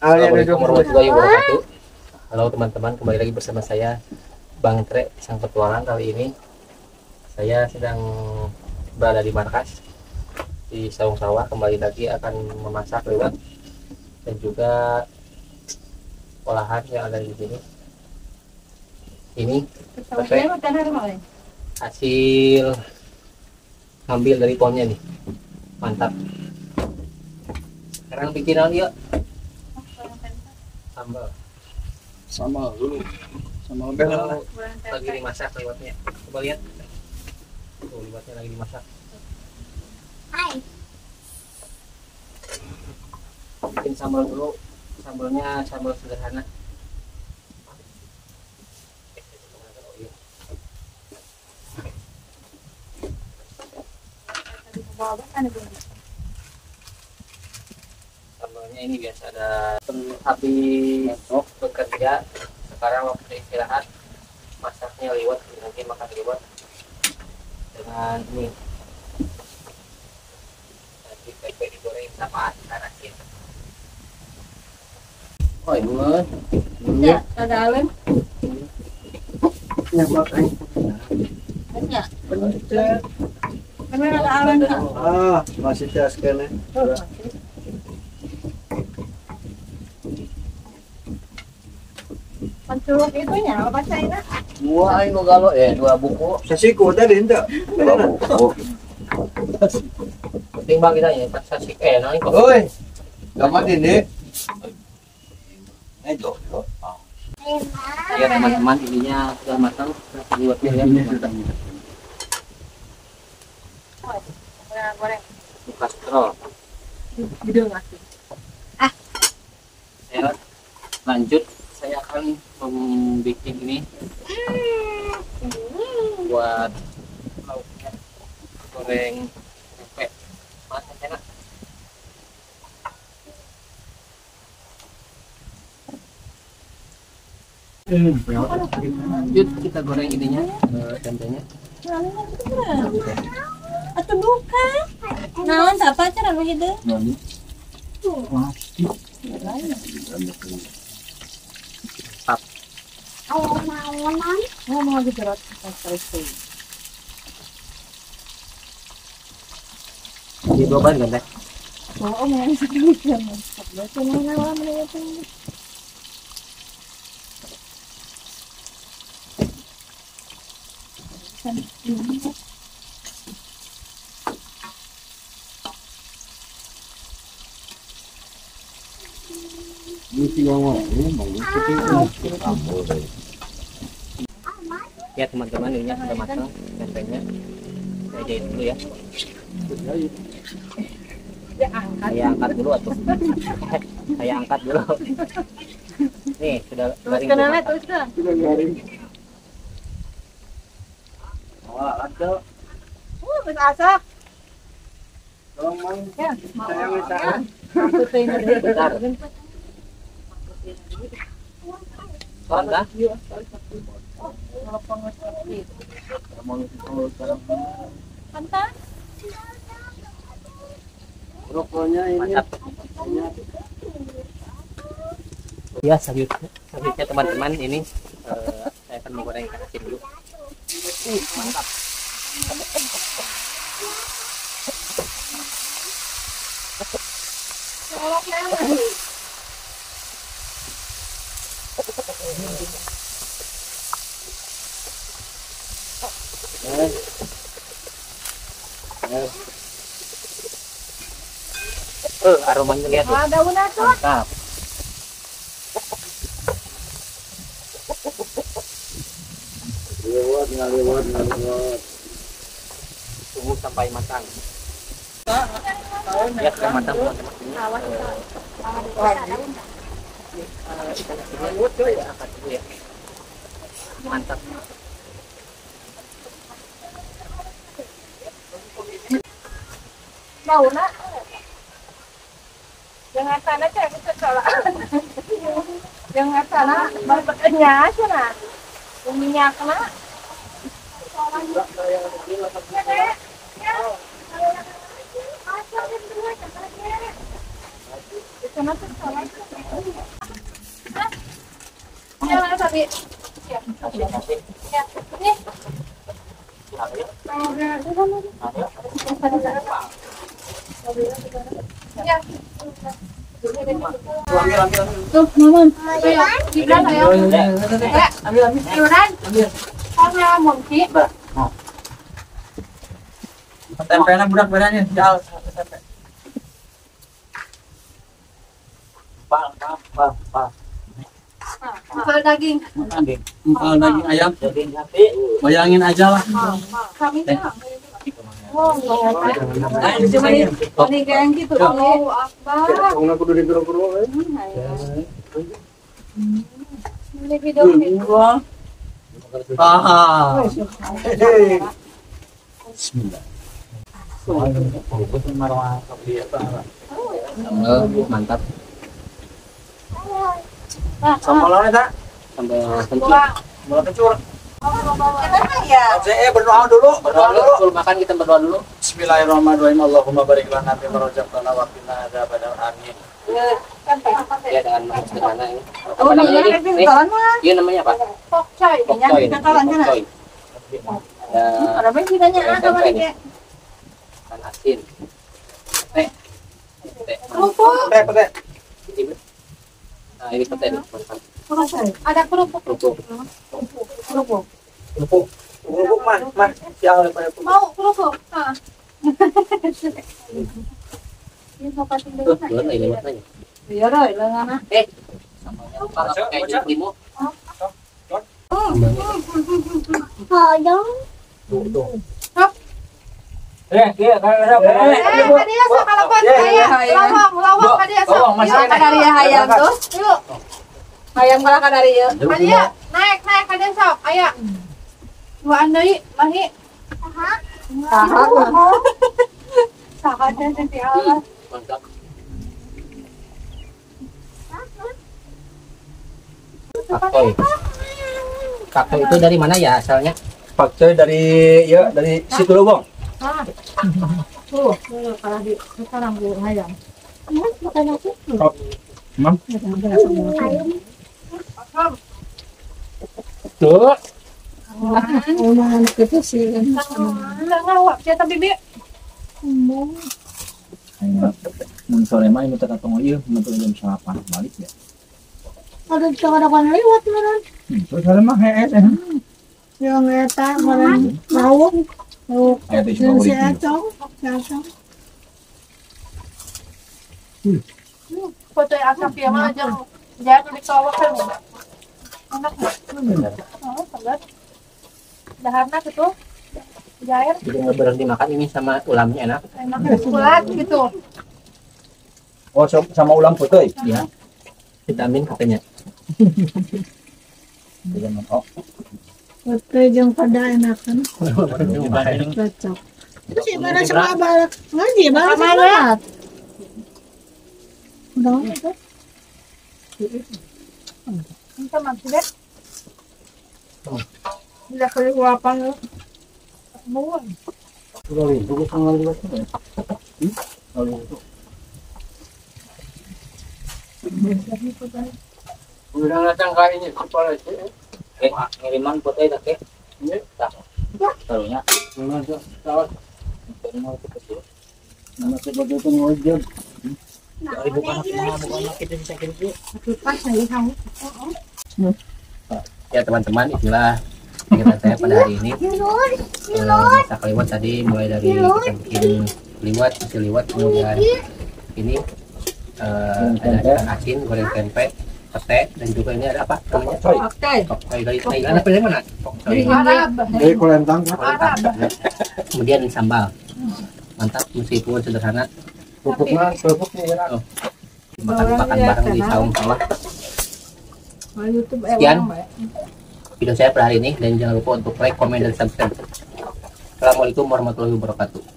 Assalamualaikum warahmatullahi wabarakatuh. Halo teman-teman, kembali lagi bersama saya Bang Tre Sang Petualang. Kali ini saya sedang berada di markas di Saung Sawah. Kembali lagi akan memasak liwet dan juga olahan yang ada di sini. Ini hasil ngambil dari pohonnya nih, mantap. Sekarang bikin yuk sambal dulu, sambal bel lagi dimasak liwatnya. Coba lihat tuh, liwatnya lagi dimasak. Bikin sambal dulu, sambalnya sambal sederhana. Sambalnya ini biasa ada habis bekerja, sekarang waktu istirahat, masaknya liwat, nanti makan liwat dengan ini nanti pepek digoreng sama ikan asin. Oh ini mah Ya, ada alem. Ya makan. Ya. Pencet. Memang ada alem. Masih tes kene. Pencuruk itunya apa China? dua aing galo ya, dua buku. Sasiku tadi ente. Penting bang kita ya, pas sasik nang kok. Oi. Gamat ini. Itu. Ya teman-teman, ininya sudah matang, liwatnya ya. Goreng. Buka strol. Gede ngasih. Saya lanjut, saya akan membuat ini buat lauknya, goreng pepek. Masak enak. Lanjut kita goreng ininya, tempenya. Atau bukan? Naon apa cara nu hideung? Mau lagi berat selesai. Di dua ban kan, Teh? Oh, yang sekali kan. Berarti mana itu? Ya teman-teman, ininya sudah matang tempenya. Saya jahit dulu ya. Saya angkat dulu atuh. Saya angkat dulu. Nih sudah garing. Sudah garing. Wah, ada. Masak. Tolong Mang. Ya, Saya minta. Bentar. Soal dah. Pantas. Rokoknya ini. Mantap. Ya selanjutnya teman-teman, ini saya akan menggoreng ikan asin dulu. Mantap. Aromanya lihat tuh. Ada una tuh. Mantap. Ngaliwat. Tunggu sampai matang. Ya sudah matang teman-teman. Ikan asinnya saya angkat dulu ya. Mantap. Mau nak? Jangan sana cek kita salah. Jangan sana berpekerja sana. Minyak nak. Itu nanti salah. Bi. Ya. Ya. Ini. Ya. Tuh, Maman. Gibran ayo. Ambil. Gibran. Sama Mongki. Tempelnya budak bedanya jauh sampai. Pak. Empal daging. Empal daging ayam. Daging sapi. Bayangin aja lah. Kami tuh. Oh, Cuma ini kayak gitu. Oh, Akbar. Kau kudu digero-gero. Ini video ini. Ah. Bismillah. Mantap. Sambal lawan eta. Sambal kencur. Sambal kencur. Ya. Berdoa dulu. Sebelum makan kita berdoa dulu. Bismillahirrahmanirrahim. Allahumma barik lana fi ma razaqtana wa qina adzabannar. Amin. Ya dengan sederhana ini. Oh, namanya Nih, iya namanya apa? pokcoy. Pokcoy. Pokcoy. Ada apa sih tanya ada apa nih? Ikan asin. Teh. Kerupuk. Pete. Nah, ini pete nih. Ada kerupuk. Kerupuk. Kerupuk. Kerupuk mah. Siang daripada Mau kerupuk? Ah. Ini apa sih Tuh, belum ini maknanya. Iya dong, lengan. Sambalnya lupa nggak pakai jeruk limau. Dia kalau buat saya lawang dia Kadaria hayam tuh. Yuk, Hayam kala kadaria. Ayo, naik ada sok. Ayo. Dua deui, Mahi. Saha teh teh Allah. Mantap. Kaktoy. Kaktoy itu dari mana ya asalnya? Pakcoy dari situ Lubong. Tuh, kala di sekarang bu hayam. Mam. Tuh. Omongan itu sih. Ngawak cetak bibi. Mun sore mah ini teka tong ieu mentu jam 8 balik ya. Ada cakaran lewat mana? Terus sore mah hees eh. Yang eta kemarin mau. Aya teh Yang si cuma Acong, Acong. Foto asap ya mah aja. Jangan dikawak kan. Enak. Oh, sangat. Daharna gitu. Jair, Jadi nggak berhenti makan ini sama ulamnya enak. enak kulat gitu. Oh, sama ulam putih. Ya. Vitamin katanya. Oh, Putih jeung pada enakan. Cocok. Terus gimana sama balak? Ngaji balak banget. Udah itu. Kita masih deh. Bila kali uapan lu. Mau. tunggu tanggal 12. Udah datang kali ini kepala sih. Ngiriman putih tak ke? Tak. Taruhnya. Mana tuh? Tahu. Nama sebagai pengojek. Dari bukan kita bisa kirim. Pas saya kamu. Ya teman-teman, itulah kegiatan saya pada hari ini. Masak liwat tadi mulai dari kita bikin liwat, isi liwat, kemudian ini ada ikan asin, goreng tempe, pete, dan juga ini ada apa namanya? Oke. Koktoy dari Thailand apa dari mana? Koktoy. Arab. Dari Kulentang. Kemudian sambal. Mantap meskipun sederhana. Kerupuknya ya. Makan bareng di saung sawah. YouTube Sekian video saya pada hari ini dan jangan lupa untuk like, komen, dan subscribe. Assalamualaikum warahmatullahi wabarakatuh.